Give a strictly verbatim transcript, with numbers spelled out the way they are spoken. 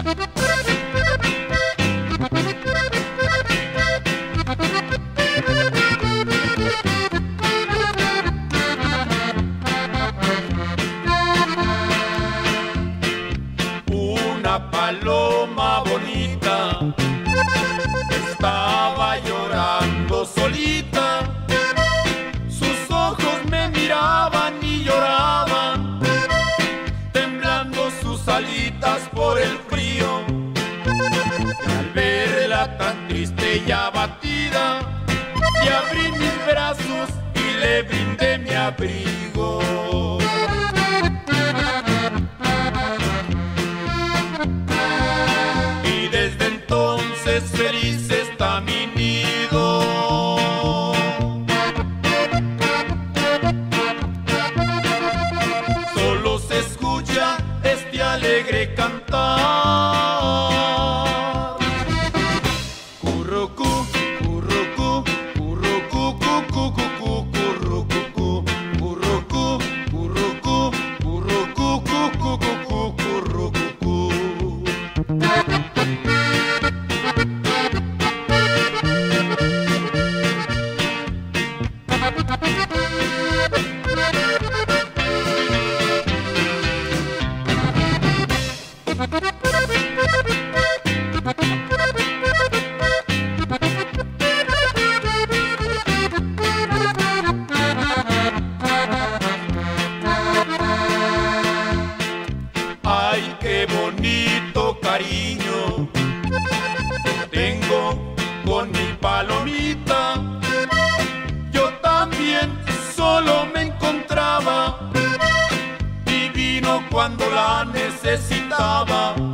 Una paloma bonita estaba llorando solita. Sus ojos me miraban y lloraban, temblando sus alitas por el frío. Y al verla tan triste y abatida, le abrí mis brazos y le brindé mi abrigo. Y desde entonces feliz está mi nido. Solo se escucha este alegre cantar. Currucú, currucú, currucú, cu, cu, cu, currucú, currucú, currucú, currucú, cu, cu, currucú. Ay, qué bonito cariño tengo con mi palomita. Yo también solo me encontraba y vino cuando la necesitaba.